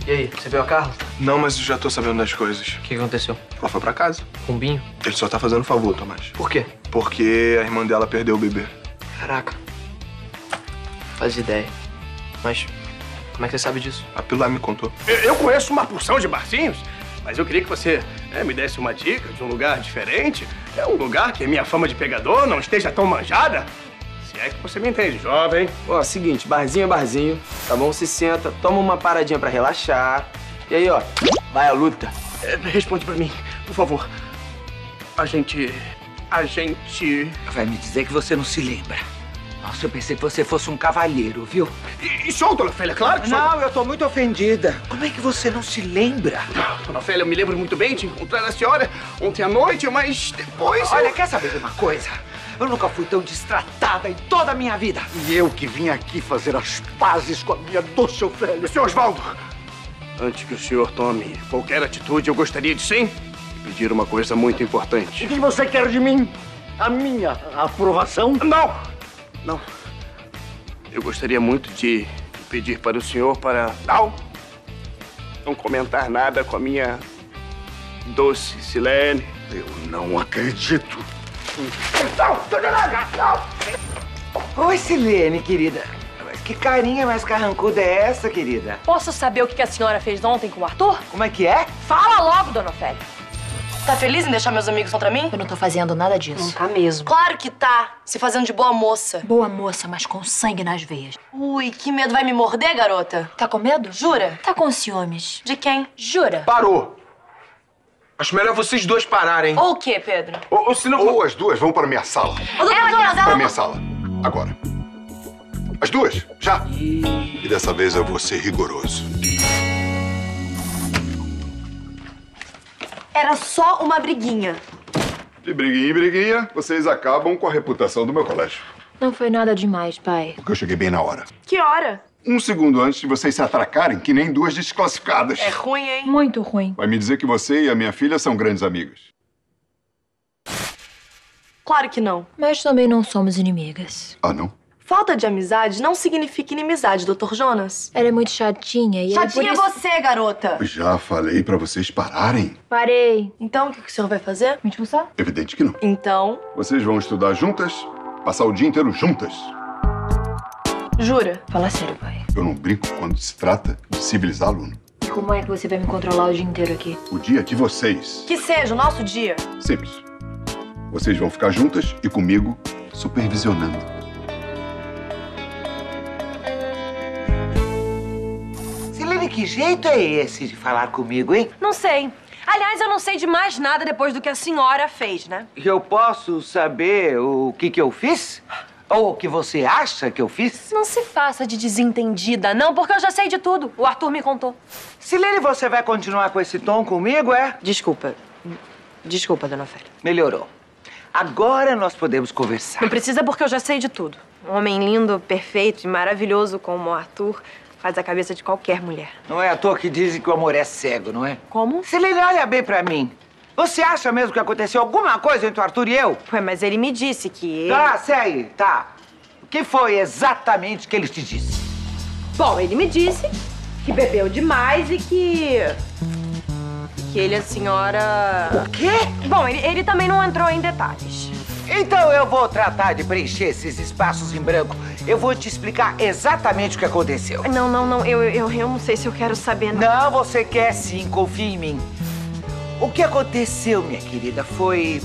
E aí, você viu a Carla? Não, mas eu já tô sabendo das coisas. O que aconteceu? Ela foi pra casa. Com o Binho? Ele só tá fazendo favor, Tomás. Por quê? Porque a irmã dela perdeu o bebê. Caraca. Faz ideia. Mas como é que você sabe disso? A Pilar me contou. Eu conheço uma porção de barzinhos, mas eu queria que você me desse uma dica de um lugar diferente. É um lugar que a minha fama de pegador não esteja tão manjada. Se é que você me entende, jovem. Ó, seguinte, barzinho é barzinho, tá bom? Se senta, toma uma paradinha pra relaxar. E aí, ó, vai à luta. Responde pra mim, por favor. A gente... Vai me dizer que você não se lembra. Nossa, eu pensei que você fosse um cavalheiro, viu? E sou, dona Ofélia, claro que sou. Não, eu tô muito ofendida. Como é que você não se lembra? Dona Ofélia, eu me lembro muito bem de encontrar a senhora ontem à noite, mas depois... Olha, quer saber de uma coisa? Eu nunca fui tão destratada em toda a minha vida. E eu que vim aqui fazer as pazes com a minha doce Ofélia. Senhor Osvaldo, antes que o senhor tome qualquer atitude, eu gostaria de sim pedir uma coisa muito importante. O que você quer de mim? A minha aprovação? Não. Eu gostaria muito de pedir para o senhor para não comentar nada com a minha doce Silene. Eu não acredito. Oi, Silene, querida. Mas que carinha mais carrancuda é essa, querida? Posso saber o que a senhora fez ontem com o Arthur? Como é que é? Fala logo, dona Ofélia. Tá feliz em deixar meus amigos contra mim? Eu não tô fazendo nada disso. Não tá mesmo. Claro que tá. Se fazendo de boa moça. Boa moça, mas com sangue nas veias. Ui, que medo. Vai me morder, garota? Tá com medo? Jura? Tá com ciúmes. De quem? Jura? Parou! Acho melhor vocês dois pararem. Ou o quê, Pedro? Ou se não... Ou as duas vão para minha sala. Para minha sala. Agora. As duas, já. E dessa vez eu vou ser rigoroso. Era só uma briguinha. De briguinha em briguinha, vocês acabam com a reputação do meu colégio. Não foi nada demais, pai. Porque eu cheguei bem na hora. Que hora? 1 segundo antes de vocês se atracarem, que nem duas desclassificadas. É ruim, hein? Muito ruim. Vai me dizer que você e a minha filha são grandes amigas. Claro que não. Mas também não somos inimigas. Ah, não? Falta de amizade não significa inimizade, Dr. Jonas. Ela é muito chatinha e Chatinha é por é isso... você, garota. Já falei pra vocês pararem. Parei. Então, o que o senhor vai fazer? Me expulsar? Evidente que não. Então, Vocês vão estudar juntas, passar o dia inteiro juntas. jura? Fala sério, pai. Eu não brinco quando se trata de civilizar aluno. Como é que você vai me controlar o dia inteiro aqui? O dia de vocês. Que seja o nosso dia. Simples. Vocês vão ficar juntas e comigo supervisionando. Silene, que jeito é esse de falar comigo, hein? Não sei. Aliás, eu não sei de mais nada depois do que a senhora fez, né? Eu posso saber o que eu fiz? Ou o que você acha que eu fiz? Não se faça de desentendida, não, porque eu já sei de tudo. O Arthur me contou. Silene, você vai continuar com esse tom comigo, é? Desculpa. Desculpa, dona Ofélia. Melhorou. Agora nós podemos conversar. Não precisa porque eu já sei de tudo. Um homem lindo, perfeito e maravilhoso como o Arthur faz a cabeça de qualquer mulher. Não é à toa que dizem que o amor é cego, não é? Como? Silene, olha bem pra mim. Você acha mesmo que aconteceu alguma coisa entre o Arthur e eu? Ué, mas ele me disse que ele... Tá, segue, tá. O que foi exatamente que ele te disse? Bom, ele me disse que bebeu demais e que ele e a senhora... O quê? Bom, ele também não entrou em detalhes. Então eu vou tratar de preencher esses espaços em branco. Eu vou te explicar exatamente o que aconteceu. Não, eu não sei se eu quero saber, não. Não, você quer sim, confia em mim. O que aconteceu, minha querida, foi...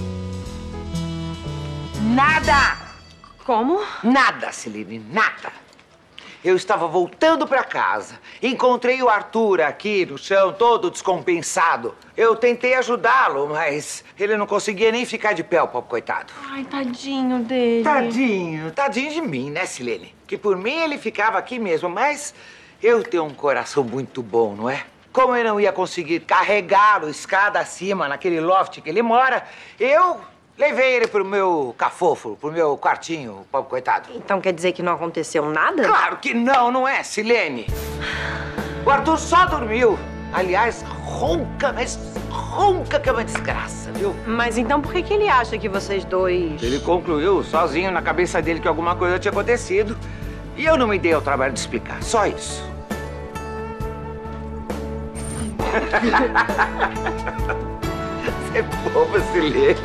nada! Como? Nada, Silene, nada. Eu estava voltando pra casa. Encontrei o Arthur aqui no chão, todo descompensado. Eu tentei ajudá-lo, mas ele não conseguia nem ficar de pé, o pobre coitado. Ai, tadinho dele. Tadinho de mim, né, Silene? Que por mim ele ficava aqui mesmo, mas eu tenho um coração muito bom, não é? Como eu não ia conseguir carregá-lo escada acima, naquele loft que ele mora, eu levei ele pro meu cafofo, pro meu quartinho, o pobre coitado. Então quer dizer que não aconteceu nada? Claro que não, não é, Silene? O Arthur só dormiu. Aliás, ronca, mas ronca que é uma desgraça, viu? Mas então por que ele acha que vocês dois... Ele concluiu sozinho na cabeça dele que alguma coisa tinha acontecido. E eu não me dei ao trabalho de explicar, só isso. Você é boba, Silene.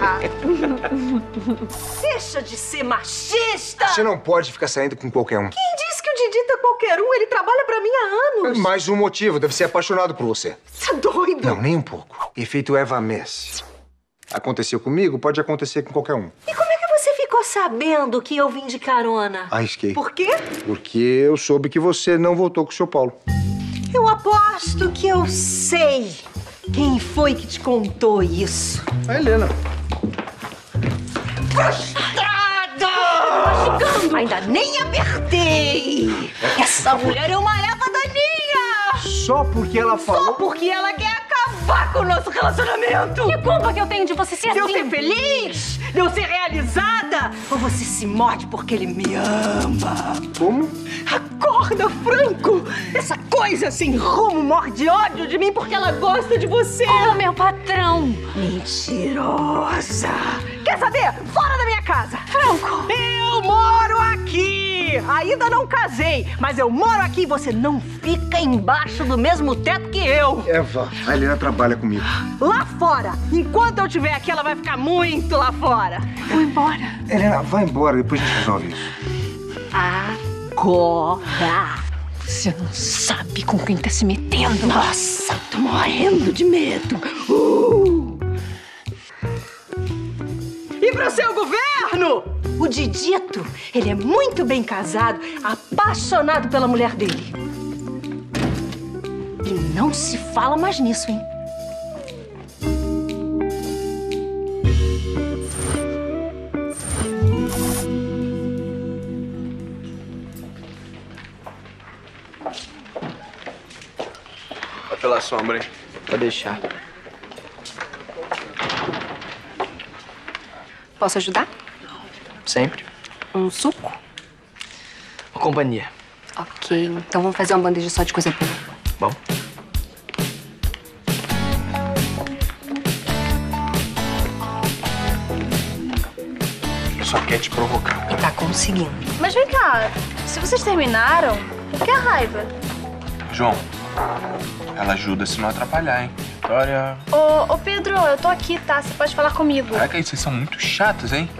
Deixa de ser machista! Você não pode ficar saindo com qualquer um. Quem disse que o Didito é qualquer um? Ele trabalha pra mim há anos. Mais um motivo, deve ser apaixonado por você. Você é doido? Não, nem um pouco. Efeito Eva Messi. Aconteceu comigo, pode acontecer com qualquer um. E como é que você ficou sabendo que eu vim de carona? Arrisquei. Por quê? Porque eu soube que você não voltou com o seu Paulo. Eu aposto que eu sei quem foi que te contou isso. A Helena. Frustrada! Ainda nem apertei! Essa mulher é uma erva daninha! Só porque ela falou... Só porque ela quer acabar com o nosso relacionamento! Que culpa que eu tenho de você ser De eu assim? ser feliz? De eu ser realizada? Ou você se morde porque ele me ama? Como? Acorda, Franco! Essa coisa sem rumo morde ódio de mim porque ela gosta de você! Oh, meu patrão! Mentirosa! Quer saber? Fora da minha casa! Franco! Eu moro aqui! Ainda não casei, mas eu moro aqui e você não fica embaixo do mesmo teto que eu! Eva, a Helena trabalha comigo. Lá fora! Enquanto eu estiver aqui, ela vai ficar muito lá fora! Vou embora. Helena, vai embora, depois a gente resolve isso. Agora! Você não sabe com quem tá se metendo. Nossa, tô morrendo de medo! E pro seu governo? O Didito, ele é muito bem casado, apaixonado pela mulher dele. E não se fala mais nisso, hein? Vai pela sombra, hein? Pode deixar. Posso ajudar? Sempre. Um suco? Uma companhia. Ok, então vamos fazer uma bandeja só de coisa boa. Bom. Só quer te provocar. E tá conseguindo. Mas vem cá, se vocês terminaram, por que a raiva? João, ela ajuda se não atrapalhar, hein? Vitória... Ô Pedro, eu tô aqui, tá? Você pode falar comigo. Caraca, vocês são muito chatos, hein?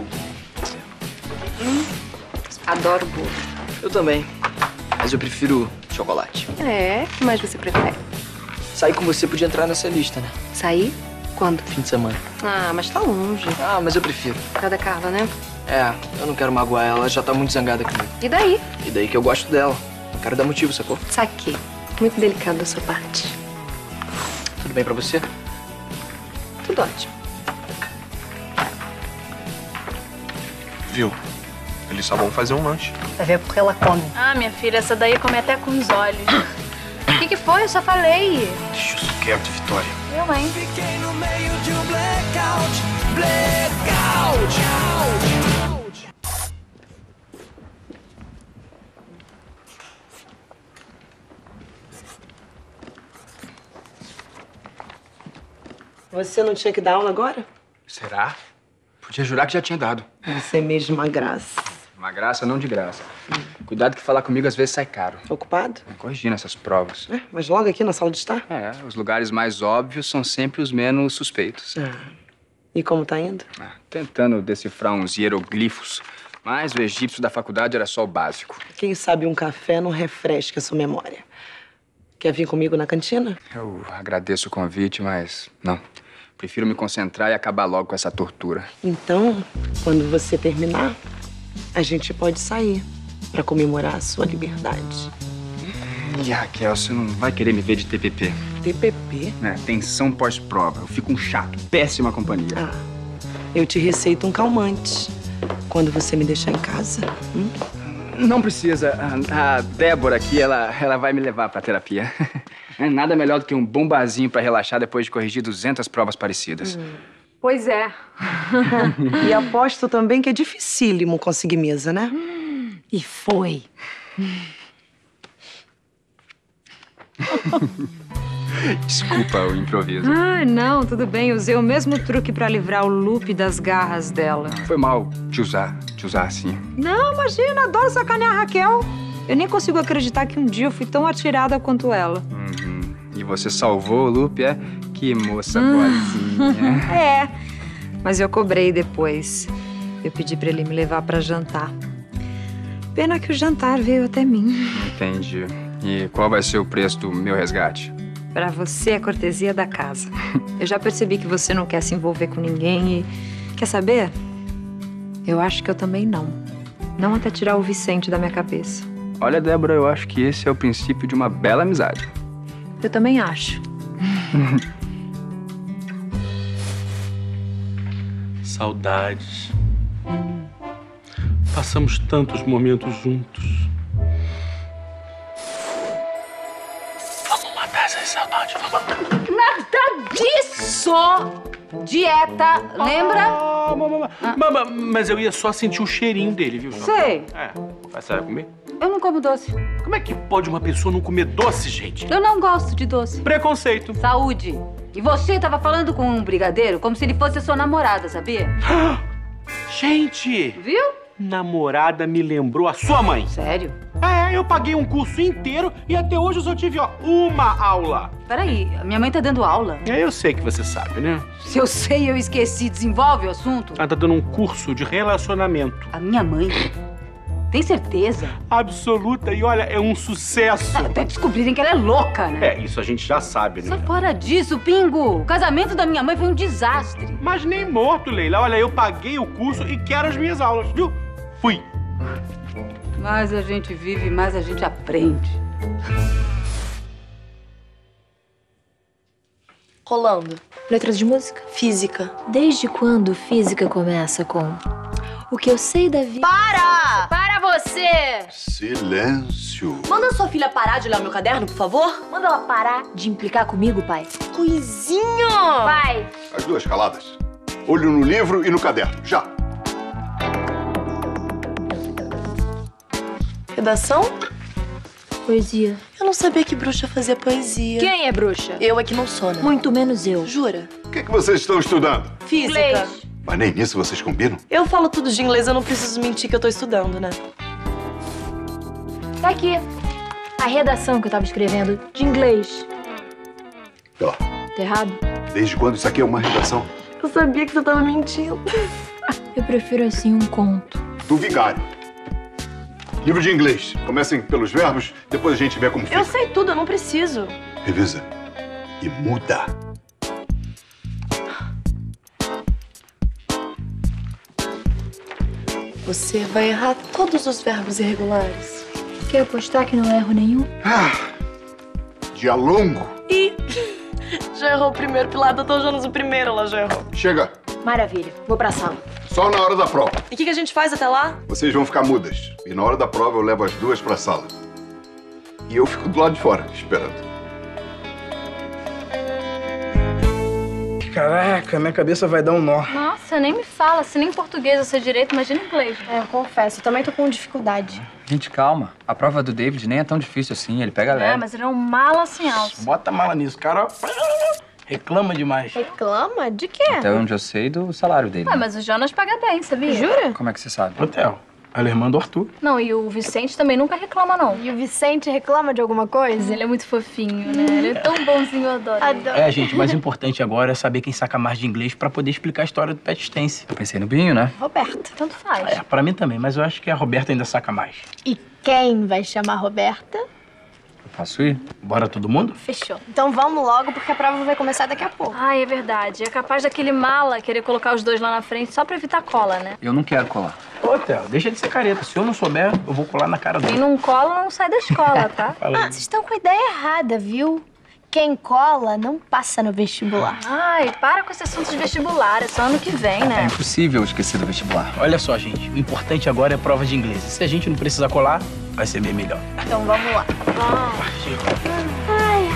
Adoro bolo. Eu também. Mas eu prefiro chocolate. É, o que mais você prefere? Sair com você podia entrar nessa lista, né? Sair? Quando? Fim de semana. Ah, mas tá longe. Ah, mas eu prefiro. Por causa da Carla, né? É, eu não quero magoar ela, ela já tá muito zangada comigo. E daí? E daí que eu gosto dela. Não quero dar motivo, sacou? Saquei. Muito delicado da sua parte. Tudo bem pra você? Tudo ótimo. Viu? Eles só vão fazer um lanche. Vai ver porque ela come. Ah, minha filha, essa daí come até com os olhos. O que foi? Eu só falei. Deixa isso quieto, Vitória. Eu, hein? Fiquei no meio de um blackout, blackout. Você não tinha que dar aula agora? Será? Podia jurar que já tinha dado. Você é mesmo uma graça. Uma graça, não de graça. Cuidado que falar comigo às vezes sai caro. Ocupado? Corrigindo essas provas. É, mas logo aqui na sala de estar? É, os lugares mais óbvios são sempre os menos suspeitos. E como tá indo? Tentando decifrar uns hieroglifos. Mas o egípcio da faculdade era só o básico. Quem sabe um café não refresca a sua memória. Quer vir comigo na cantina? Eu agradeço o convite, mas não. Prefiro me concentrar e acabar logo com essa tortura. Então, quando você terminar, a gente pode sair pra comemorar a sua liberdade. E Raquel, você não vai querer me ver de TPP. TPP? É, tensão pós-prova. Eu fico um chato, péssima companhia. Eu te receito um calmante quando você me deixar em casa. Não precisa. A Débora aqui, ela vai me levar pra terapia. Nada melhor do que um bom barzinho pra relaxar depois de corrigir 200 provas parecidas. Pois é. E aposto também que é dificílimo conseguir mesa, né? E foi. Desculpa o improviso. Ah, não, tudo bem. Usei o mesmo truque pra livrar o Lupe das garras dela. Foi mal te usar assim. Não, imagina, adoro sacanear a Raquel. Eu nem consigo acreditar que um dia eu fui tão atirada quanto ela. E você salvou o Lupe, é? Que moça boazinha. É, mas eu cobrei depois. Eu pedi pra ele me levar pra jantar. Pena que o jantar veio até mim. Entendi. E qual vai ser o preço do meu resgate? Pra você, a cortesia da casa. Eu já percebi que você não quer se envolver com ninguém e... Quer saber? Eu acho que eu também não. Não até tirar o Vicente da minha cabeça. Olha, Débora, eu acho que esse é o princípio de uma bela amizade. Eu também acho. Saudades. Passamos tantos momentos juntos. Vamos matar essas saudades, vamos matar. Nada disso! Dieta, lembra? Mas eu ia só sentir o cheirinho dele, viu? Sei. É. Vai sair comer? Eu não como doce. Como é que pode uma pessoa não comer doce, gente? Eu não gosto de doce. Preconceito. Saúde. E você tava falando com um brigadeiro como se ele fosse a sua namorada, sabia? Gente! Viu? Namorada me lembrou a sua mãe. Sério? É, eu paguei um curso inteiro e até hoje eu só tive, ó, uma aula. Peraí, a minha mãe tá dando aula? É, eu sei que você sabe, né? Se eu sei, eu esqueci. Desenvolve o assunto. Ela tá dando um curso de relacionamento. A minha mãe? Tem certeza? Absoluta. E olha, é um sucesso. Até descobrirem que ela é louca, né? É, isso a gente já sabe, né? Sai fora disso, Pingo. O casamento da minha mãe foi um desastre. Mas nem morto, Leila. Olha, eu paguei o curso e quero as minhas aulas, viu? Fui. Mais a gente vive, mais a gente aprende. Rolando. Letras de música? Física. Desde quando física começa com o que eu sei da vida? Para! Para você! Silêncio. Manda sua filha parar de olhar meu caderno, por favor. Manda ela parar de implicar comigo, pai. Coisinha! Pai! As duas caladas. Olho no livro e no caderno. Já. Redação? Poesia. Eu não sabia que bruxa fazia poesia. Quem é bruxa? Eu é que não sou, né? Muito menos eu. Jura? O que vocês estão estudando? Física. Inglês. Mas nem nisso vocês combinam? Eu falo tudo de inglês, eu não preciso mentir que eu tô estudando, né? Tá aqui. A redação que eu tava escrevendo de inglês. Ó, Tá errado? desde quando isso aqui é uma redação? Eu sabia que você tava mentindo. Eu prefiro assim um conto. Do vigário. Livro de inglês. Comecem pelos verbos, depois a gente vê como fica. Eu sei tudo, eu não preciso. Revisa. E muda. Você vai errar todos os verbos irregulares. Quer apostar que não erro nenhum? Dia longo. Ih, já errou o primeiro pilar, eu tô usando o primeiro, ela já errou. Chega. Maravilha. Vou pra sala. Só na hora da prova. E o que a gente faz até lá? Vocês vão ficar mudas. E na hora da prova eu levo as duas pra sala. E eu fico do lado de fora, esperando. Caraca, minha cabeça vai dar um nó. Nossa, nem me fala. Se nem português eu sei direito, imagina inglês. Eu confesso, eu também tô com dificuldade. Gente, calma. A prova do David nem é tão difícil assim, ele pega leve. É, mas ele é um mala sem alça. Bota mala nisso, cara. Reclama demais. Reclama? De quê? Até onde eu sei do salário dele. Ué, mas o Jonas paga bem, sabia? Jura? Como é que você sabe? Hotel. Ela é irmã do Arthur. Não, e o Vicente também nunca reclama, não. E o Vicente reclama de alguma coisa? Ele é muito fofinho, né? Ele é tão bonzinho, eu adoro ele. Adoro. É, gente, o mais importante agora é saber quem saca mais de inglês pra poder explicar a história do Pet Stance. Eu pensei no Binho, né? Roberta. Tanto faz. É, pra mim também, mas eu acho que a Roberta ainda saca mais. E quem vai chamar a Roberta? Posso ir? Bora todo mundo? Fechou. Então vamos logo, porque a prova vai começar daqui a pouco. Ai, é verdade. É capaz daquele mala querer colocar os dois lá na frente só pra evitar cola, né? Eu não quero colar. Ô, Theo, deixa de ser careta. Se eu não souber, eu vou colar na cara Quem dele. não cola não sai da escola, tá? Vocês estão com a ideia errada, viu? Quem cola não passa no vestibular. Ai, para com esse assunto de vestibular. É só ano que vem, É né? impossível esquecer do vestibular. Olha só, gente. O importante agora é a prova de inglês. E se a gente não precisar colar, vai ser bem melhor. Então vamos lá. Ai,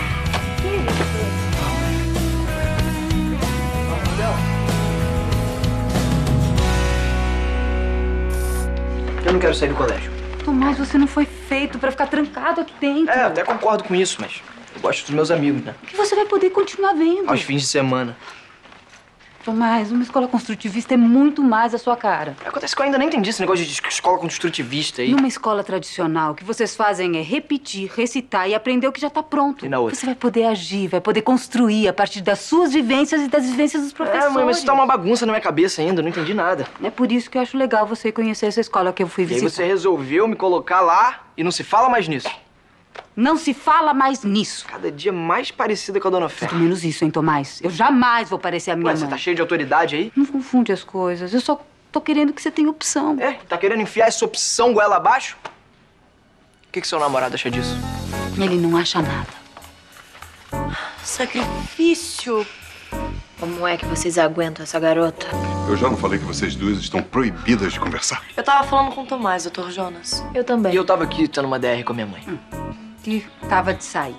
Eu não quero sair do colégio. Tomás, você não foi feito pra ficar trancado aqui dentro. É, eu até concordo com isso, mas eu gosto dos meus amigos, né? Que você vai poder continuar vendo. Aos fins de semana. Tomás, uma escola construtivista é muito mais a sua cara. Acontece que eu ainda nem entendi esse negócio de escola construtivista aí. Numa escola tradicional, o que vocês fazem é repetir, recitar e aprender o que já tá pronto. E na outra? Você vai poder agir, vai poder construir a partir das suas vivências e das vivências dos professores. Mãe, mas isso tá uma bagunça na minha cabeça ainda, eu não entendi nada. É por isso que eu acho legal você conhecer essa escola que eu fui E aí visitar. você resolveu me colocar lá e não se fala mais nisso. Não se fala mais nisso. Cada dia mais parecida com a Dona Fé. Muito menos isso, hein, Tomás? Eu jamais vou parecer a minha mãe. Você tá cheio de autoridade aí? Não confunde as coisas. Eu só tô querendo que você tenha opção. É? Tá querendo enfiar essa opção goela abaixo? O que seu namorado acha disso? Ele não acha nada. Sacrifício. Como é que vocês aguentam essa garota? Eu já não falei que vocês duas estão proibidas de conversar? Eu tava falando com o Tomás, Dr. Jonas. Eu também. E eu tava aqui tendo uma DR com a minha mãe. Que tava de saída.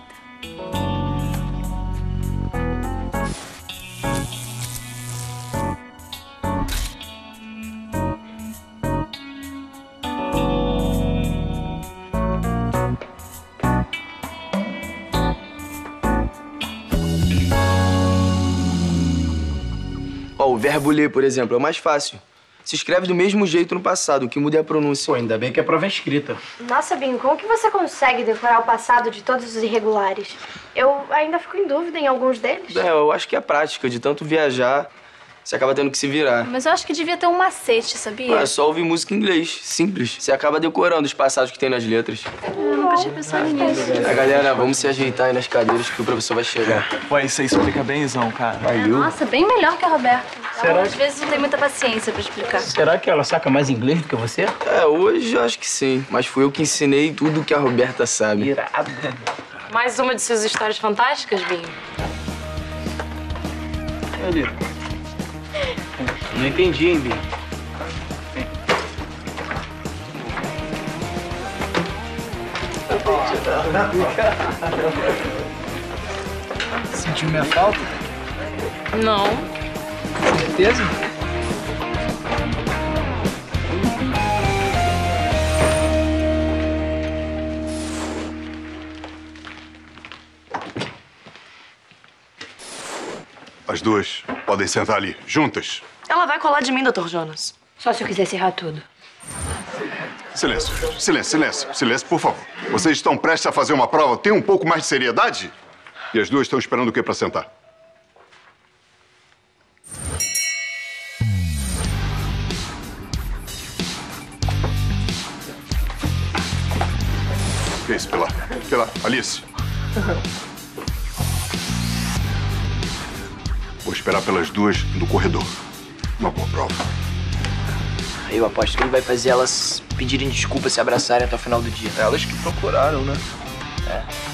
Ó, o verbo ler, por exemplo, é o mais fácil. Se escreve do mesmo jeito no passado, o que muda é a pronúncia. Pô, ainda bem que a prova é escrita. Nossa, Binho, como que você consegue decorar o passado de todos os irregulares? Eu ainda fico em dúvida em alguns deles. É, eu acho que é prática. De tanto viajar, você acaba tendo que se virar. Mas eu acho que devia ter um macete, sabia? É só ouvir música em inglês. Simples. Você acaba decorando os passados que tem nas letras. Eu nunca tinha pensado nisso. Galera, vamos se ajeitar aí nas cadeiras que o professor vai chegar. Pô, isso aí explica benzão, cara. Nossa, bem melhor que a Roberta. Será Ela, que- às vezes, não tem muita paciência pra explicar. Será que ela saca mais inglês do que você? É, hoje eu acho que sim. Mas fui eu que ensinei tudo que a Roberta sabe. Irado. Mais uma de suas histórias fantásticas, Binho? Ali. Não entendi, hein, Binho? Sentiu minha falta? Não. Certeza? As duas podem sentar ali, juntas. Ela vai colar de mim, Dr. Jonas. Só se eu quisesse errar tudo. Silêncio, silêncio, silêncio, silêncio, por favor. Vocês estão prestes a fazer uma prova, tem um pouco mais de seriedade? E as duas estão esperando o quê para sentar? Que é isso, Pilar? Pilar, Alice. Vou esperar pelas duas no corredor. Uma boa prova. Aí eu aposto que ele vai fazer elas pedirem desculpa, se abraçarem até o final do dia. Elas que procuraram, né? É.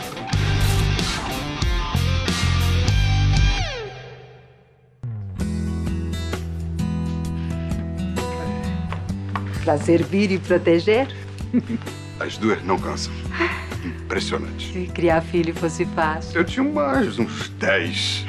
Pra servir e proteger? As duas não cansam. Impressionante. Se criar filho fosse fácil. Eu tinha mais uns 10.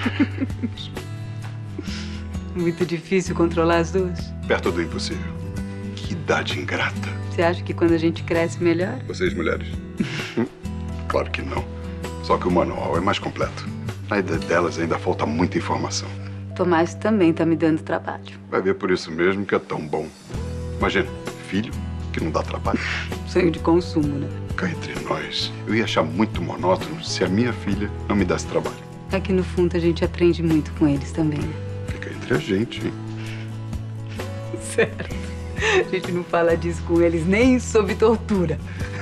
Muito difícil controlar as duas. Perto do impossível. Que idade ingrata. Você acha que quando a gente cresce, melhor? Vocês, mulheres? Claro que não. Só que o manual é mais completo. Na idade delas ainda falta muita informação. Tomás também tá me dando trabalho. Vai ver por isso mesmo que é tão bom. Imagina, filho que não dá trabalho. Sonho de consumo, né? Cá entre nós, eu ia achar muito monótono se a minha filha não me desse trabalho. É que no fundo a gente aprende muito com eles também, né? Fica entre a gente, hein? Certo. A gente não fala disso com eles nem sob tortura.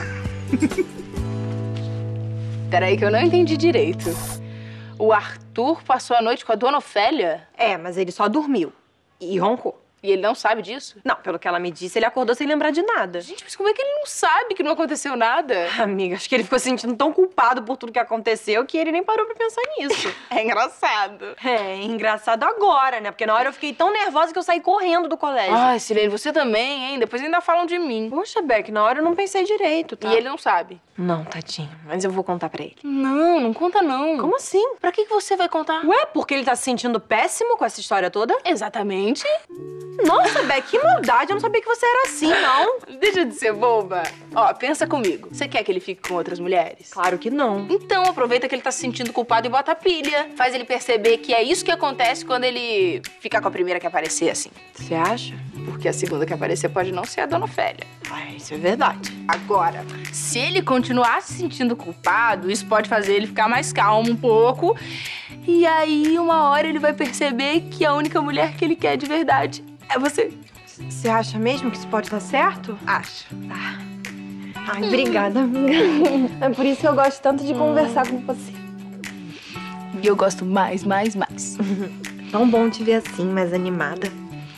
Peraí que eu não entendi direito. O Arthur passou a noite com a dona Ofélia? É, mas ele só dormiu. E roncou. E ele não sabe disso? Não, pelo que ela me disse, ele acordou sem lembrar de nada. Gente, mas como é que ele não sabe que não aconteceu nada? Amiga, acho que ele ficou se sentindo tão culpado por tudo que aconteceu que ele nem parou pra pensar nisso. É engraçado. É, engraçado agora, né? Porque na hora eu fiquei tão nervosa que eu saí correndo do colégio. Ai, Silene, você também, hein? Depois ainda falam de mim. Poxa, Beck, na hora eu não pensei direito, tá? E ele não sabe? Não, tadinho. Mas eu vou contar pra ele. Não, não conta não. Como assim? Pra que você vai contar? Ué, porque ele tá se sentindo péssimo com essa história toda? Exatamente. Nossa, Beck, que maldade. Eu não sabia que você era assim, não. Deixa de ser boba. Ó, pensa comigo. Você quer que ele fique com outras mulheres? Claro que não. Então aproveita que ele tá se sentindo culpado e bota a pilha. Faz ele perceber que é isso que acontece quando ele ficar com a primeira que aparecer, assim. Você acha? Porque a segunda que aparecer pode não ser a Dona Ofélia. Ai, isso é verdade. Agora, se ele continuar se sentindo culpado, isso pode fazer ele ficar mais calmo um pouco. E aí, uma hora, ele vai perceber que a única mulher que ele quer de verdade é você. Você acha mesmo que isso pode dar certo? Acho. Tá. Ai, obrigada, amiga. É por isso que eu gosto tanto de conversar com você. E eu gosto mais. Tão bom te ver assim, mais animada.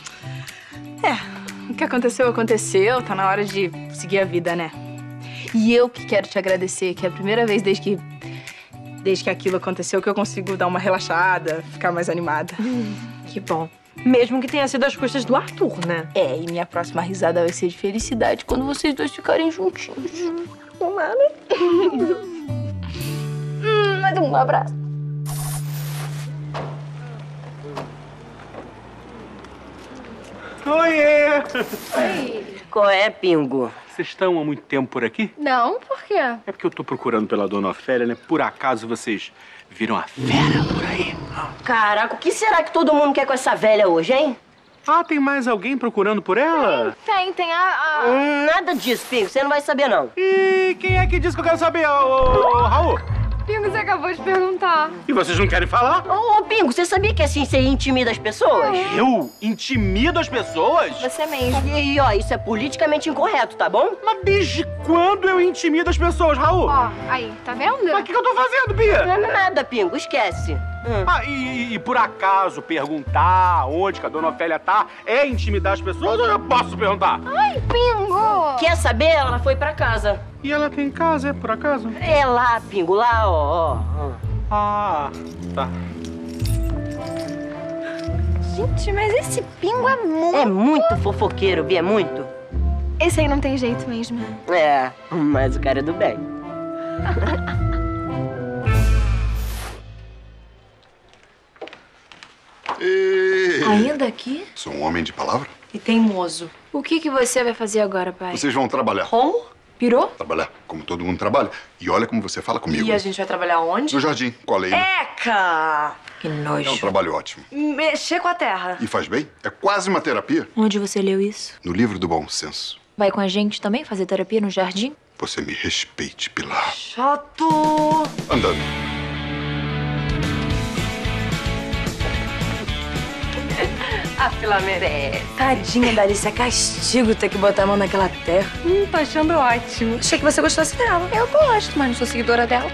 O que aconteceu, aconteceu. Tá na hora de seguir a vida, né? E eu que quero te agradecer, que é a primeira vez desde que aquilo aconteceu que eu consigo dar uma relaxada, ficar mais animada. Que bom. Mesmo que tenha sido às custas do Arthur, né? É, e minha próxima risada vai ser de felicidade quando vocês dois ficarem juntinhos. Tomara. Mais um abraço. Oiê! Oi. Qual é, Pingo? Vocês estão há muito tempo por aqui? Não, por quê? É porque eu tô procurando pela Dona Ofélia, né? Por acaso vocês viram a fera por aí? Caraca, o que será que todo mundo quer com essa velha hoje, hein? Ah, tem mais alguém procurando por ela? Tem a... Nada disso, Pingo. Você não vai saber, não. E quem é que disse que eu quero saber? Ô, Raul? Pingo, você acabou de perguntar. E vocês não querem falar? Ô, Pingo, você sabia que assim você intimida as pessoas? Eu intimido as pessoas? Você mesmo. E ó, isso é politicamente incorreto, tá bom? Mas desde quando eu intimido as pessoas, Raul? Ó, aí, tá vendo? Mas o que eu tô fazendo, Bia? Não é nada, Pingo, esquece. Ah, e por acaso perguntar onde que a Dona Ofélia tá é intimidar as pessoas ou eu posso perguntar? Ai, Pingo! Quer saber? Ela foi pra casa. E ela tem casa, é por acaso? É lá, Pingo, lá, ó. Ah, tá. Gente, mas esse Pingo é muito... É muito fofoqueiro, Bia, é muito. Esse aí não tem jeito mesmo. É, mas o cara é do bem. Ainda aqui? Sou um homem de palavra. E teimoso. O que você vai fazer agora, pai? Vocês vão trabalhar. Como? Pirou? Trabalhar, como todo mundo trabalha. E olha como você fala comigo. E a gente vai trabalhar onde? No jardim, com a Leila. Eca! Que nojo. É um trabalho ótimo. Mexer com a terra. E faz bem. É quase uma terapia. Onde você leu isso? No livro do bom senso. Vai com a gente também fazer terapia no jardim? Você me respeite, Pilar. Chato! Andando. A Pilar merece. Tadinha da Alice, é castigo ter que botar a mão naquela terra. Tô achando ótimo. Achei que você gostasse dela. Eu gosto, mas não sou seguidora dela.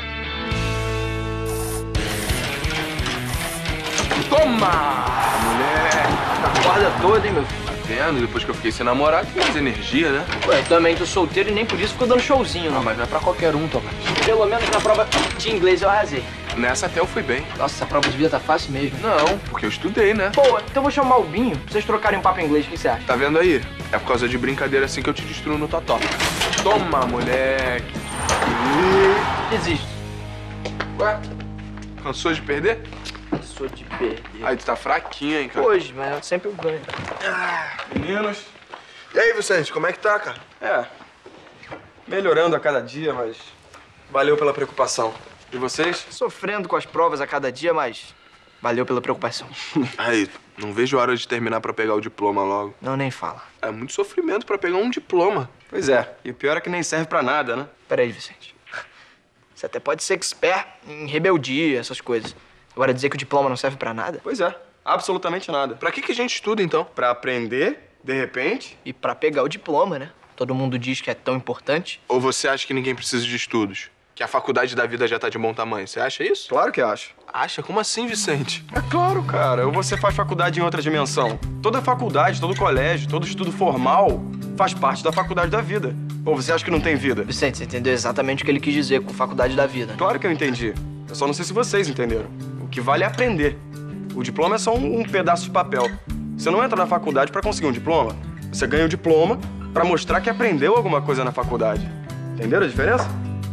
Toma! Mulher! Tá guarda toda, hein, meu filho? Tá vendo? Depois que eu fiquei sem namorado, tem mais energia, né? Ué, eu também tô solteiro e nem por isso ficou dando showzinho, não. Ah, mas não é pra qualquer um, Tomás. Pelo menos na prova de inglês eu arrasei. Nessa até eu fui bem. Nossa, essa prova de vida tá fácil mesmo. Não, porque eu estudei, né? Pô, então eu vou chamar o Binho pra vocês trocarem um papo em inglês, o que você acha? Tá vendo aí? É por causa de brincadeira assim que eu te destruo no totó. Toma, moleque! Desisto. Ué? Cansou de perder? Cansou de perder. Aí tu tá fraquinho, hein, cara? Hoje, mas eu sempre ganho. Meninos. E aí, Vicente, como é que tá, cara? É, melhorando a cada dia, mas valeu pela preocupação. E vocês? Sofrendo com as provas a cada dia, mas valeu pela preocupação. Aí, não vejo a hora de terminar pra pegar o diploma logo. Não, nem fala. É muito sofrimento pra pegar um diploma. Pois é, e o pior é que nem serve pra nada, né? Peraí, Vicente. Você até pode ser expert em rebeldia, essas coisas. Agora dizer que o diploma não serve pra nada? Pois é, absolutamente nada. Pra que a gente estuda, então? Pra aprender, de repente. E pra pegar o diploma, né? Todo mundo diz que é tão importante. Ou você acha que ninguém precisa de estudos? Que a faculdade da vida já tá de bom tamanho. Você acha isso? Claro que acho. Acha? Como assim, Vicente? É claro, cara. Ou você faz faculdade em outra dimensão. Toda faculdade, todo colégio, todo estudo formal faz parte da faculdade da vida. Ou você acha que não tem vida? Vicente, você entendeu exatamente o que ele quis dizer com faculdade da vida. Claro que eu entendi. Eu só não sei se vocês entenderam. O que vale é aprender. O diploma é só um pedaço de papel. Você não entra na faculdade pra conseguir um diploma. Você ganha o diploma pra mostrar que aprendeu alguma coisa na faculdade. Entenderam a diferença?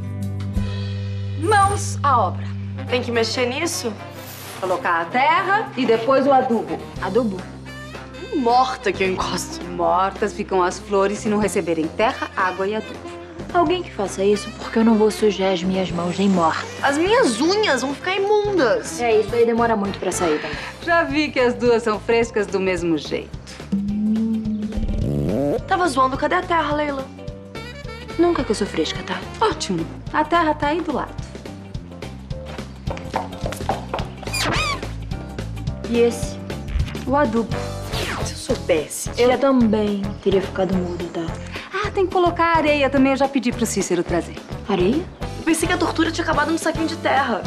Mãos à obra. Tem que mexer nisso, colocar a terra e depois o adubo. Adubo? nem morta que eu encosto. Mortas ficam as flores se não receberem terra, água e adubo. Alguém que faça isso, porque eu não vou sujar as minhas mãos nem morta. As minhas unhas vão ficar imundas. É, isso aí demora muito pra sair, tá? Já vi que as duas são frescas do mesmo jeito. Tava zoando, cadê a terra, Leila? Nunca que eu sou fresca, tá? Ótimo. A terra tá aí do lado. E esse? O adubo. Se eu soubesse, eu também teria ficado muda, tá? Ah, tem que colocar areia também. Eu já pedi pro Cícero trazer. Areia? Eu pensei que a tortura tinha acabado no saquinho de terra.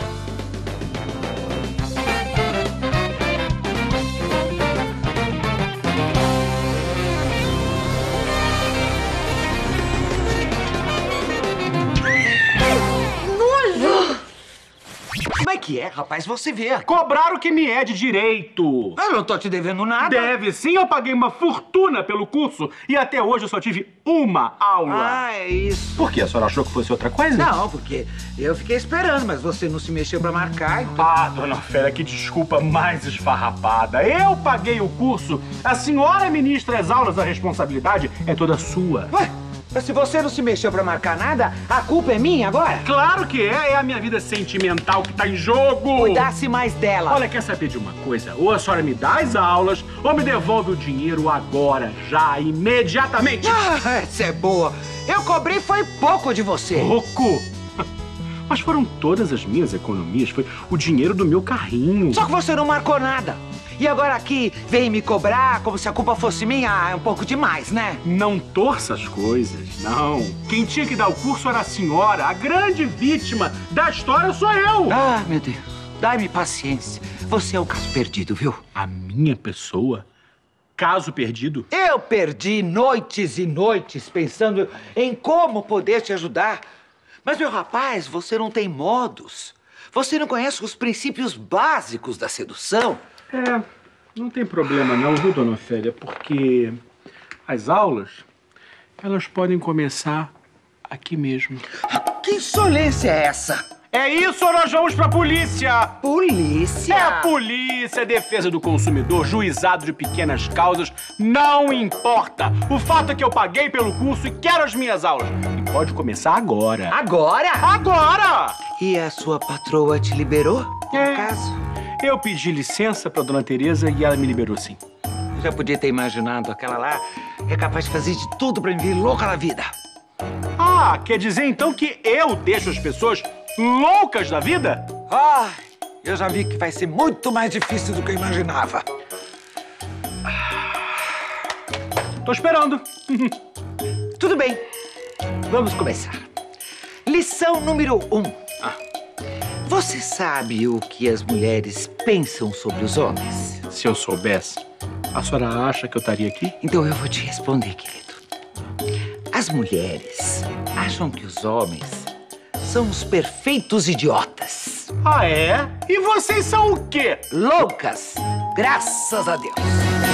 Como é que é, rapaz? Você vê. Cobraram o que me é de direito. Eu não tô te devendo nada. Deve sim, eu paguei uma fortuna pelo curso e até hoje eu só tive uma aula. Ah, é isso. Por quê? A senhora achou que fosse outra coisa? Não, porque eu fiquei esperando, mas você não se mexeu pra marcar, então... Ah, dona Ofélia, que desculpa mais esfarrapada. Eu paguei o curso, a senhora ministra as aulas, a responsabilidade é toda sua. Ué? Mas se você não se mexeu pra marcar nada, a culpa é minha agora? Claro que é a minha vida sentimental que tá em jogo. Cuidasse mais dela. Olha, quer saber de uma coisa? Ou a senhora me dá as aulas, ou me devolve o dinheiro agora, já, imediatamente. Ah, essa é boa. Eu cobrei foi pouco de você. Pouco? Mas foram todas as minhas economias, foi o dinheiro do meu carrinho. Só que você não marcou nada. E agora aqui vem me cobrar como se a culpa fosse minha? Ah, é um pouco demais, né? Não torça as coisas, não. Quem tinha que dar o curso era a senhora. A grande vítima da história sou eu. Ah, meu Deus. Dai-me paciência. Você é um caso perdido, viu? A minha pessoa? Caso perdido? Eu perdi noites e noites pensando em como poder te ajudar. Mas, meu rapaz, você não tem modos. Você não conhece os princípios básicos da sedução. É, não tem problema não, viu, dona Ofélia? Porque as aulas, elas podem começar aqui mesmo. Que insolência é essa? É isso ou nós vamos pra polícia? Polícia? É a polícia, defesa do consumidor, juizado de pequenas causas, não importa. O fato é que eu paguei pelo curso e quero as minhas aulas. E pode começar agora. Agora? Agora! E a sua patroa te liberou, no caso? Eu pedi licença pra dona Tereza e ela me liberou sim. Eu já podia ter imaginado, aquela lá é capaz de fazer de tudo pra me ver louca na vida. Ah, quer dizer então que eu deixo as pessoas loucas da vida? Ah, eu já vi que vai ser muito mais difícil do que eu imaginava. Tô esperando. Tudo bem, vamos começar. Lição número 1. Você sabe o que as mulheres pensam sobre os homens? Se eu soubesse, a senhora acha que eu estaria aqui? Então eu vou te responder, querido. As mulheres acham que os homens são os perfeitos idiotas. Ah, é? E vocês são o quê? Loucas, graças a Deus.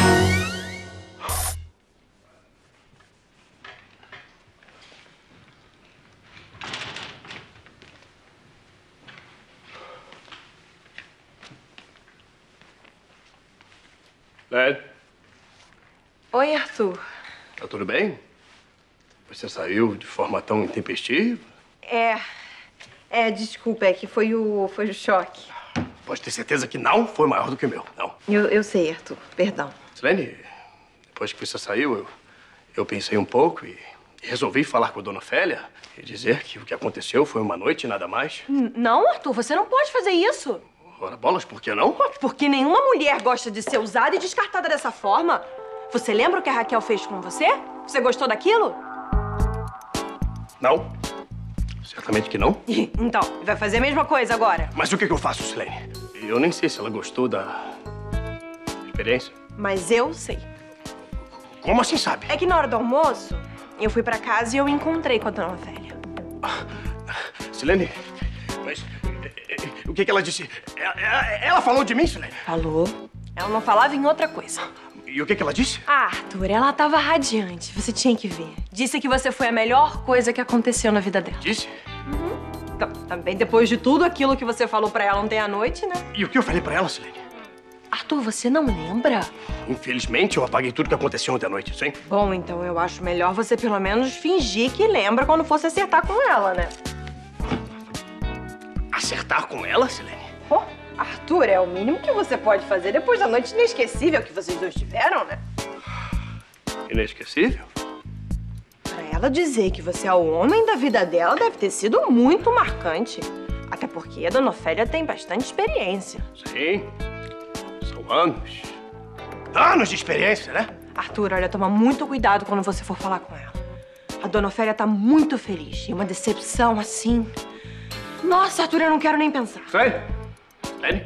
Led, Oi, Arthur. tá tudo bem? Você saiu de forma tão intempestiva? Desculpa, é que foi o choque. Pode ter certeza que não foi maior do que o meu, não. Eu sei, Arthur, perdão. Silene, depois que você saiu, eu pensei um pouco e resolvi falar com a dona Ofélia e dizer que o que aconteceu foi uma noite e nada mais. Não, Arthur, você não pode fazer isso. Ora, bolas, por que não? Porque nenhuma mulher gosta de ser usada e descartada dessa forma. Você lembra o que a Raquel fez com você? Você gostou daquilo? Não. Certamente que não. Então, vai fazer a mesma coisa agora. Mas o que eu faço, Silene? Eu nem sei se ela gostou da experiência. Mas eu sei. Como assim sabe? É que na hora do almoço, eu fui pra casa e eu encontrei com a dona Ofélia. Silene, mas o que ela disse? Ela falou de mim, Silene? Falou. Ela não falava em outra coisa. E o que ela disse? Ah, Arthur, ela tava radiante. Você tinha que ver. Disse que você foi a melhor coisa que aconteceu na vida dela. Disse? Então, também depois de tudo aquilo que você falou pra ela ontem à noite, né? E o que eu falei pra ela, Silene? Arthur, você não lembra? Infelizmente, eu apaguei tudo que aconteceu ontem à noite, sim? Bom, então eu acho melhor você pelo menos fingir que lembra quando fosse acertar com ela, né? Acertar com ela, Silene? Oh, Arthur, é o mínimo que você pode fazer depois da noite inesquecível que vocês dois tiveram, né? Inesquecível? Pra ela dizer que você é o homem da vida dela deve ter sido muito marcante. Até porque a dona Ofélia tem bastante experiência. Sim. São anos. Anos de experiência, né? Arthur, olha, toma muito cuidado quando você for falar com ela. A dona Ofélia tá muito feliz. E uma decepção assim... Nossa, Arthur, eu não quero nem pensar. Sei. Silene?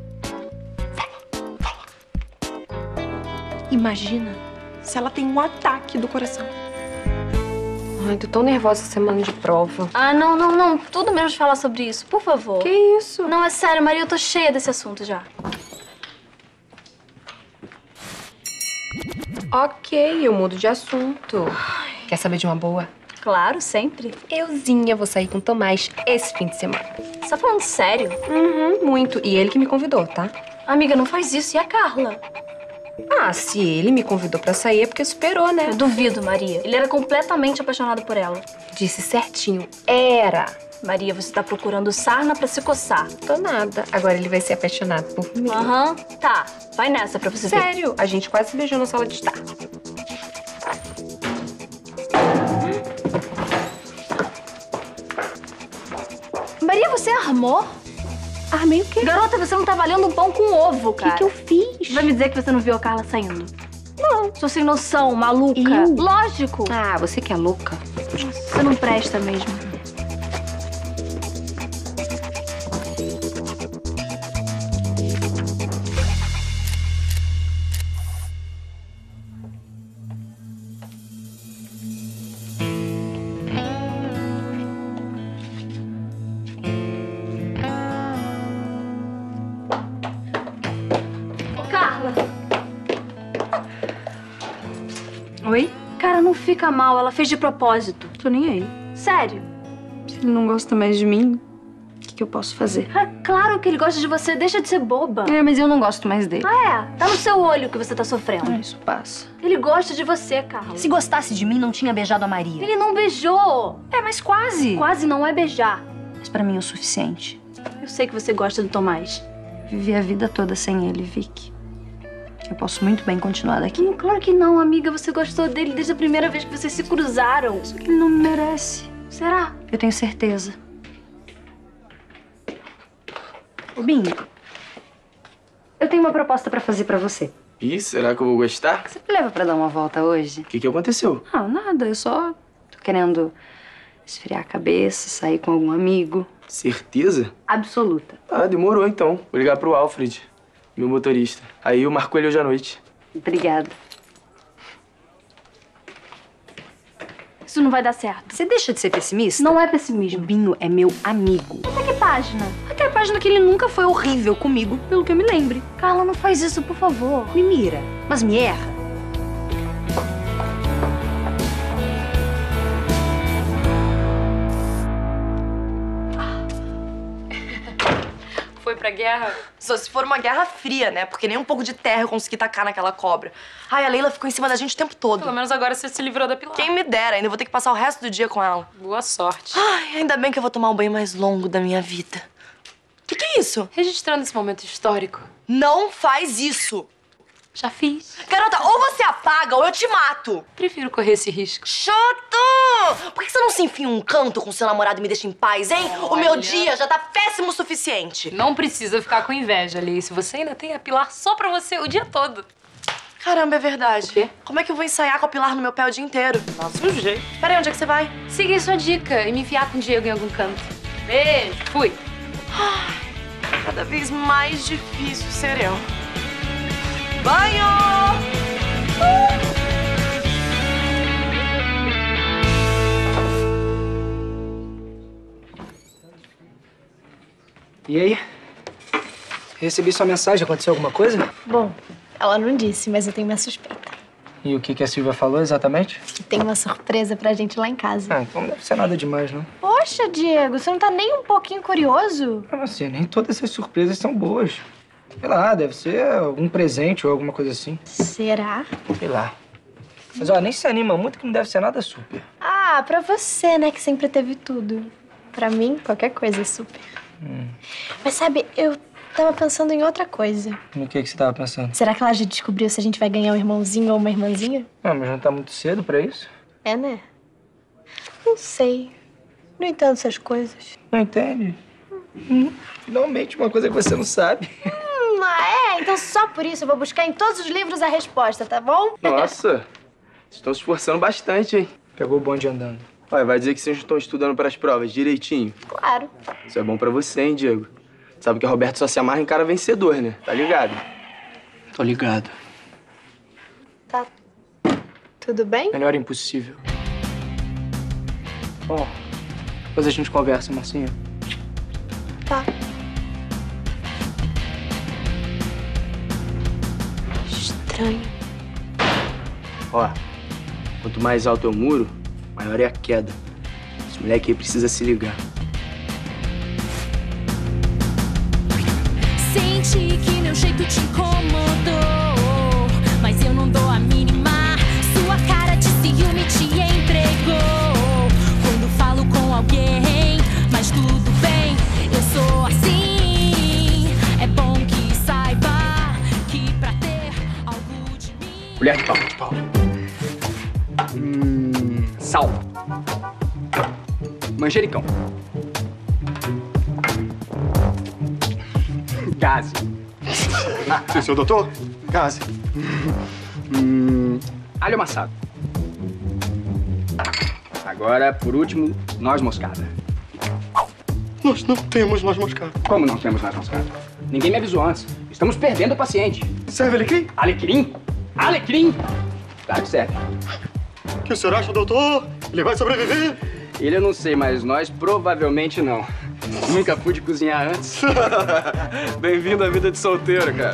Imagina se ela tem um ataque do coração. Ai, tô tão nervosa essa semana de prova. Ah, não. Tudo menos falar sobre isso, por favor. Que isso? Não, é sério, Maria, eu tô cheia desse assunto já. Ok, eu mudo de assunto. Quer saber de uma boa? Claro, sempre. Euzinha vou sair com o Tomás esse fim de semana. Você tá falando sério? Uhum, muito. E ele que me convidou, tá? Amiga, não faz isso. E a Carla? Ah, se ele me convidou pra sair é porque superou, né? Eu duvido, Maria. Ele era completamente apaixonado por ela. Disse certinho. Era. Maria, você tá procurando sarna pra se coçar. Tô nada. Agora ele vai ser apaixonado por mim. Aham. Tá, vai nessa pra você ver. Sério? A gente quase se beijou na sala de estar. Maria, você armou? Armei o quê? Garota, você não tá valendo um pão com ovo, cara. O que eu fiz? Vai me dizer que você não viu a Carla saindo? Não. Sou sem noção, maluca. Eu? Lógico. Ah, você que é louca. Você não presta mesmo. Oi? Cara, não fica mal. Ela fez de propósito. Tô nem aí. Sério? Se ele não gosta mais de mim, o que eu posso fazer? É claro que ele gosta de você. Deixa de ser boba. É, mas eu não gosto mais dele. Ah, é? Tá no seu olho que você tá sofrendo. Ah, isso passa. Ele gosta de você, Carla. Se gostasse de mim, não tinha beijado a Maria. Ele não beijou. É, mas quase. Quase não é beijar. Mas pra mim é o suficiente. Eu sei que você gosta do Tomás. Vivi a vida toda sem ele, Vicky. Eu posso muito bem continuar daqui. Claro que não, amiga. Você gostou dele desde a primeira vez que vocês se cruzaram. Só que ele não me merece. Será? Eu tenho certeza. Ô, Binho, eu tenho uma proposta pra fazer pra você. Ih, será que eu vou gostar? Você me leva pra dar uma volta hoje? O que aconteceu? Ah, nada. Eu só tô querendo esfriar a cabeça, sair com algum amigo. Certeza? Absoluta. Ah, demorou então. Vou ligar pro Alfred, meu motorista. Aí eu marco ele hoje à noite. Obrigada. Isso não vai dar certo. Você deixa de ser pessimista? Não é pessimismo. O Binho é meu amigo. Até que página? Até a página que ele nunca foi horrível comigo, pelo que eu me lembre. Carla, não faz isso, por favor. Me mira, mas me erra. Foi pra guerra? Só se for uma guerra fria, né? Porque nem um pouco de terra eu consegui tacar naquela cobra. Ai, a Leila ficou em cima da gente o tempo todo. Pelo menos agora você se livrou da Pilar. Quem me dera, ainda vou ter que passar o resto do dia com ela. Boa sorte. Ai, ainda bem que eu vou tomar o banho mais longo da minha vida. Que é isso? Registrando esse momento histórico. Não faz isso! Já fiz. Garota, ou você apaga ou eu te mato. Prefiro correr esse risco. Choto! Por que você não se enfia em um canto com seu namorado e me deixa em paz, hein? Olha. O meu dia já tá péssimo o suficiente. Não precisa ficar com inveja, Alice. Você ainda tem a Pilar só pra você o dia todo. Caramba, é verdade. O quê? Como é que eu vou ensaiar com a Pilar no meu pé o dia inteiro? Nossa, um jeito. Peraí, onde é que você vai? Seguir sua dica e me enfiar com o Diego em algum canto. Beijo. Fui. Ai, cada vez mais difícil ser eu. Banho! E aí? Recebi sua mensagem, aconteceu alguma coisa? Bom, ela não disse, mas eu tenho minha suspeita. E o que a Silvia falou exatamente? Que tem uma surpresa pra gente lá em casa. Ah, então não deve ser nada demais, não. Poxa, Diego, você não tá nem um pouquinho curioso? Mas assim, nem todas essas surpresas são boas. Sei lá, deve ser algum presente ou alguma coisa assim. Será? Sei lá. Mas, ó, nem se anima muito que não deve ser nada super. Ah, pra você, né, que sempre teve tudo. Pra mim, qualquer coisa é super. Mas sabe, eu tava pensando em outra coisa. No que você tava pensando? Será que ela já descobriu se a gente vai ganhar um irmãozinho ou uma irmãzinha? Ah, mas não tá muito cedo pra isso? É, né? Não sei. Não entendo essas coisas. Não entende? Finalmente uma coisa que você não sabe. Então só por isso eu vou buscar em todos os livros a resposta, tá bom? Nossa, vocês estão se esforçando bastante, hein? Pegou o bonde andando. Olha, vai dizer que vocês estão estudando para as provas direitinho. Claro. Isso é bom pra você, hein, Diego? Sabe que o Roberto só se amarra em cara vencedor, né? Tá ligado? Tô ligado. Tá tudo bem? Melhor impossível. Bom, depois a gente conversa, Marcinha. Tá. Estranho. Ó, quanto mais alto é o muro, maior é a queda. Esse moleque aí precisa se ligar. Senti que meu jeito te incomodou, mas eu não dou a mínima. Sua cara de ciúme te entregou. Quando falo com alguém, mas tudo bem, eu sou assim. É bom que saiba que pra ter algo de mim. Colher de pau, Sal. Manjericão. Gaze. Sim, senhor doutor? Gaze. Alho amassado. Agora, por último, noz moscada. Nós não temos noz moscada. Como não temos noz moscada? Ninguém me avisou antes. Estamos perdendo o paciente. Serve alecrim? Alecrim? Alecrim? Claro que serve. O que o senhor acha, doutor? Ele vai sobreviver? Ele eu não sei, mas nós provavelmente não. Nunca pude cozinhar antes. Bem-vindo à vida de solteiro, cara.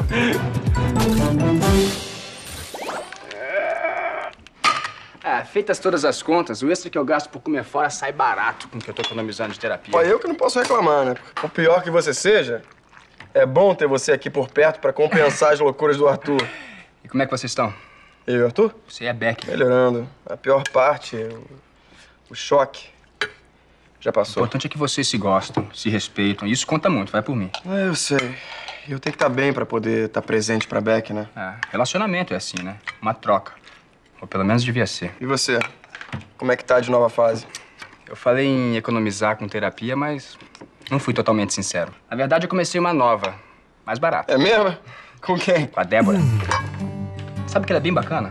Feitas todas as contas, o extra que eu gasto por comer fora sai barato com o que eu tô economizando de terapia. Ó, eu que não posso reclamar, né? O pior que você seja, é bom ter você aqui por perto pra compensar as loucuras do Arthur. E como é que vocês estão? Eu e o Arthur? Você é Beck. Melhorando. A pior parte, o choque, já O passou. importante é que vocês se gostam, se respeitam. E isso conta muito, vai por mim. Eu sei. Eu tenho que estar bem pra poder estar presente pra Beck, né? Relacionamento é assim, né? Uma troca. Ou pelo menos devia ser. E você? Como é que tá de nova fase? Eu falei em economizar com terapia, mas não fui totalmente sincero. Na verdade, eu comecei uma nova, mais barata. É mesmo? Com quem? Com a Débora. Sabe que ela é bem bacana?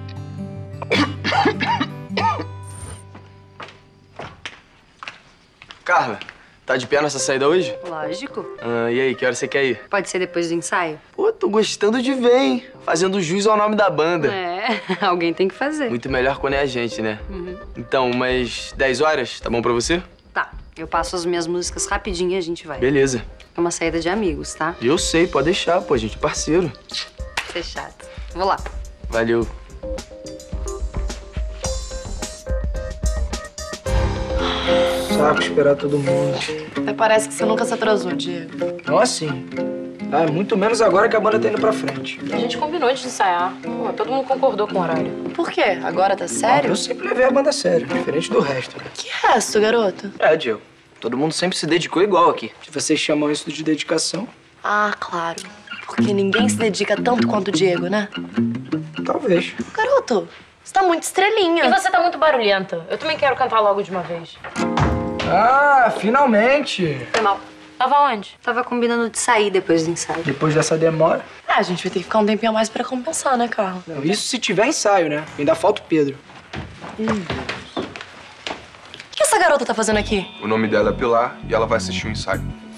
Carla, tá de pé nessa saída hoje? Lógico. E aí, que hora você quer ir? Pode ser depois do ensaio? Pô, tô gostando de ver, hein? Fazendo jus ao nome da banda. É, alguém tem que fazer. Muito melhor quando é a gente, né? Uhum. Então, umas 10 horas, tá bom pra você? Tá, eu passo as minhas músicas rapidinho e a gente vai. Beleza. É uma saída de amigos, tá? Eu sei, pode deixar, pô, a gente é parceiro. Fechado. Vou lá. Valeu. Saco esperar todo mundo. Até parece que você nunca se atrasou, Diego. Não assim. Muito menos agora que a banda tá indo pra frente. A gente combinou de ensaiar. Pô, todo mundo concordou com o horário. Por quê? Agora tá sério? Eu sempre levei a banda a sério, diferente do resto. Né? Que resto, garoto? Diego. Todo mundo sempre se dedicou igual aqui. Se vocês chamam isso de dedicação... Ah, claro. Porque ninguém se dedica tanto quanto o Diego, né? Talvez. Garoto, você tá muito estrelinha. E você tá muito barulhenta. Eu também quero cantar logo de uma vez. Finalmente! Foi mal. Tava onde? Tava combinando de sair depois do ensaio. Depois dessa demora. A gente vai ter que ficar um tempinho a mais pra compensar, né, Carla? Não, isso se tiver ensaio, né? Ainda falta o Pedro. O que essa garota tá fazendo aqui? O nome dela é Pilar e ela vai assistir o ensaio.